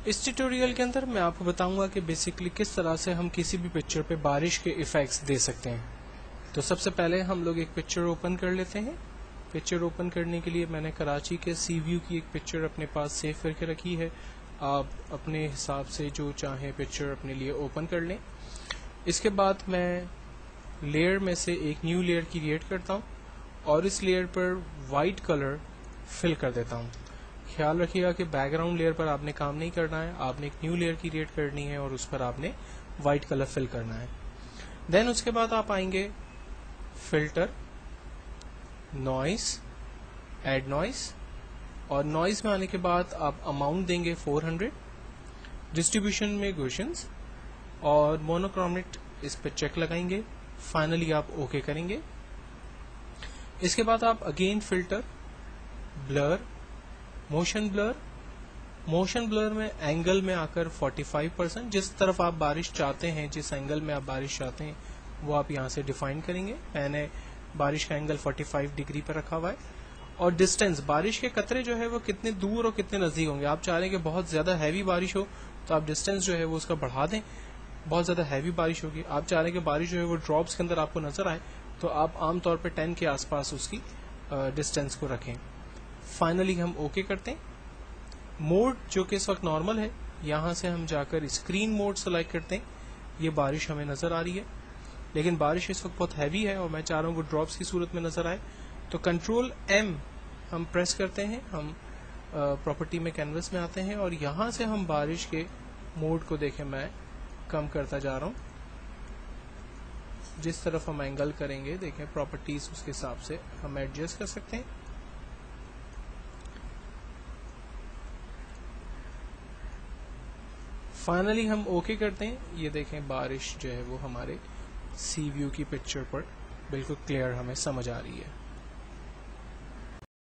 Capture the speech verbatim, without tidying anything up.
اس tutorial کے اندر میں آپ کو بتاؤں گا کہ بیسکلی کس طرح سے ہم کسی بھی پکچر پہ بارش کے ایفیکٹس دے سکتے ہیں. تو سب سے پہلے ہم لوگ ایک پکچر اوپن کر لیتے ہیں. پکچر اوپن کرنے کے لیے میں نے کراچی کے سی ویو کی ایک پکچر اپنے پاس سیو کر کے رکھی ہے. آپ اپنے حساب سے جو چاہیں پکچر اپنے لیے اوپن کر لیں. اس کے بعد میں لیئر میں سے ایک نیو لیئر کریٹ کرتا ہوں اور اس لیئر پر وائٹ کلر فل کر دیتا ہوں. خیال رکھیے گا کہ بیک گراؤنڈ لیئر پر آپ نے کام نہیں کرنا ہے, آپ نے ایک نیو لیئر کریٹ کرنی ہے اور اس پر آپ نے وائٹ کلر فل کرنا ہے. دین اس کے بعد آپ آئیں گے فلٹر, نوائز, ایڈ نوائز, اور نوائز میں آنے کے بعد آپ اماؤنٹ دیں گے فور ہنڈریڈ, ڈسٹریبیوشن میں گوشنز اور مونوکرومیٹ اس پہ چیک لگائیں گے. فائنلی آپ اوکے کریں گے. اس کے بعد آپ again filter, blur, motion blur, motion blur میں اینگل میں آ کر فورٹی فائیو پرسینٹ, جس طرف آپ بارش چاہتے ہیں, جس اینگل میں آپ بارش چاہتے ہیں وہ آپ یہاں سے ڈیفائن کریں گے. میں نے بارش کا اینگل فورٹی فائیو ڈگری پر رکھا ہوا ہے. اور ڈسٹینس, بارش کے قطرے جو ہے وہ کتنے دور اور کتنے نزدیک ہوں گے. آپ چاہ رہے ہیں کہ بہت زیادہ ہیوی بارش ہو تو آپ ڈسٹینس جو ہے وہ اس کا بڑھا دیں, بہت زیادہ ہیوی بارش ہوگی. آپ چاہ رہے ہیں کہ بارش جو ہے وہ ڈراپس کے اندر آپ کو نظر آئے تو آپ عام طور پہ ٹین کے آس پاس اس کی ڈسٹینس کو رکھیں. فائنلی ہم اوکے کرتے ہیں. موڈ جو کہ اس وقت نارمل ہے, یہاں سے ہم جا کر اسکرین موڈ سلیکٹ کرتے ہیں. یہ بارش ہمیں نظر آ رہی ہے لیکن بارش اس وقت بہت ہیوی ہے اور میں چاہ رہا ہوں وہ ڈراپس کی صورت میں نظر آئے. تو کنٹرول ایم ہم پریس کرتے ہیں, ہم پراپرٹی میں کینوس میں آتے ہیں اور یہاں سے ہم بارش کے موڈ کو دیکھیں میں کم کرتا جا رہا ہوں. جس طرف ہم اینگل کریں گے دیکھیں پراپرٹیز اس کے حساب سے ہم ایڈجسٹ کر سکتے ہیں. فائنلی ہم اوکے کرتے ہیں. یہ دیکھیں بارش جو ہے وہ ہمارے سی ویو کی پکچر پر بالکل کلیئر ہمیں سمجھ آ رہی ہے.